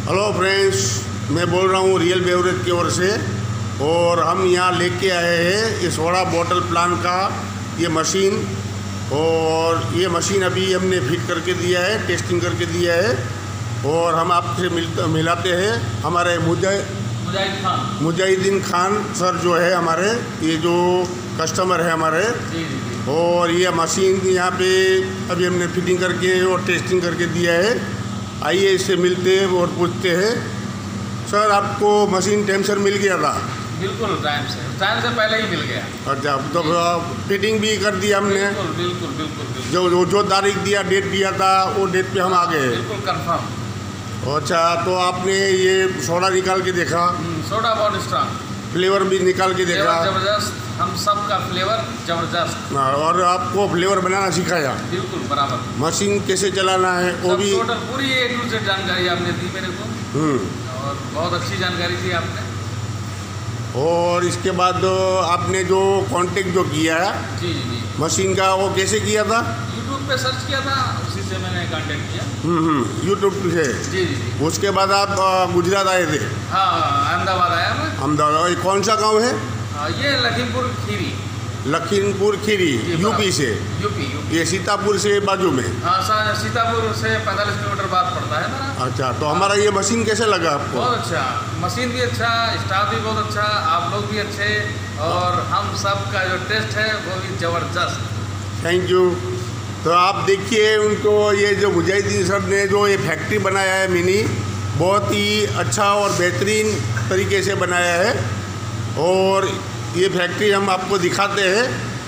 Hello friends, मैं बोल रहा हूँ रियल बेवरेज की ओर से। और हम यहाँ लेके आए हैं ये सोडा बॉटल प्लांट का ये मशीन। और ये मशीन अभी हमने फिट करके दिया है, टेस्टिंग करके दिया है। और हम आपसे मिलाते हैं हमारे मुजाहिदीन खान सर जो है हमारे, ये जो कस्टमर है हमारे। और ये मशीन यहाँ पे अभी हमने फिटिंग करके और टेस्टिंग करके दिया है। आइए इससे मिलते हैं और पूछते हैं। सर, आपको मशीन टाइम से मिल गया था? बिल्कुल टाइम से पहले ही मिल गया। अच्छा, तो फिटिंग भी कर दिया हमने? बिल्कुल। जो तारीख दिया, डेट दिया था, वो डेट पे हम आ गए। बिल्कुल कंफर्म। अच्छा, तो आपने ये सोडा निकाल के देखा? सोडा बहुत स्ट्रांग। फ्लेवर भी निकाल के देखा? जबरदस्त, हम सब का फ्लेवर जबरदस्त। और आपको फ्लेवर बनाना सिखाया? बिल्कुल बराबर। मशीन कैसे चलाना है वो भी? टोटल पूरी A to Z जानकारी आपने दी मेरे को। और बहुत अच्छी जानकारी दी आपने। और इसके बाद आपने जो कांटेक्ट जो किया है जी मशीन का, वो कैसे किया था? यूट्यूब पे सर्च किया था, उसी से मैंने कांटेक्ट किया। यूट्यूब से? जी। उसके बाद आप गुजरात आए थे? हाँ, अहमदाबाद आया मैं। अहमदाबाद। कौन सा गांव है? ये लखीमपुर खीरी। लखीमपुर खीरी, यूपी से? यूपी। ये सीतापुर से बाजू में? हाँ, सीतापुर से 45 किलोमीटर बाद पड़ता है मेरा। अच्छा, तो हमारा ये मशीन कैसे लगा आपको? बहुत अच्छा, मशीन भी अच्छा, स्टाफ भी बहुत अच्छा, आप लोग भी अच्छे, और हम सब का जो टेस्ट है वो भी ज़बरदस्त। Thank you. तो आप देखिए उनको, ये जो मुजाहिदीन सर ने जो ये फैक्ट्री बनाया है मिनी, बहुत ही अच्छा और बेहतरीन तरीके से बनाया है। और ये फैक्ट्री हम आपको दिखाते हैं।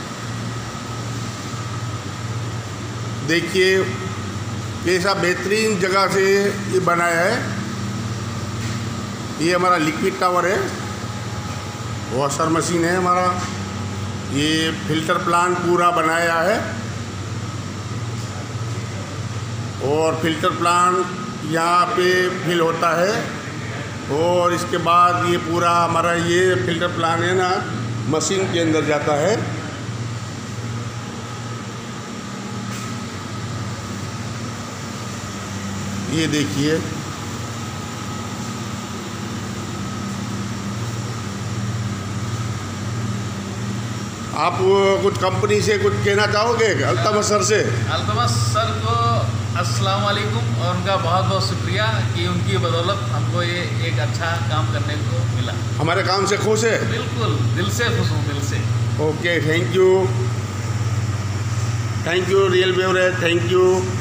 देखिए कैसा बेहतरीन जगह से ये बनाया है। ये हमारा लिक्विड टावर है, वॉशर मशीन है हमारा। ये फिल्टर प्लांट पूरा बनाया है। और फिल्टर प्लांट यहाँ पे फिल होता है। और इसके बाद ये पूरा हमारा ये फिल्टर प्लांट है ना, मशीन के अंदर जाता है। ये देखिए, आप कुछ कंपनी से कुछ कहना चाहोगे अल्तमस सर से? अल्तमस सर को अस्सलाम वालेकुम, और उनका बहुत बहुत शुक्रिया कि उनकी बदौलत हमको ये एक अच्छा काम करने को मिला। हमारे काम से खुश है? बिल्कुल, दिल से खुश हूँ, दिल से। Okay, thank you real beverage, thank you.